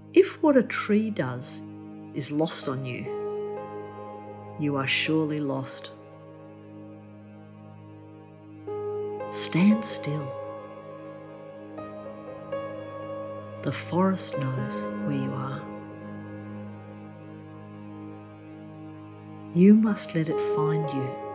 If what a tree does is lost on you, you are surely lost. Stand still. The forest knows where you are. You must let it find you.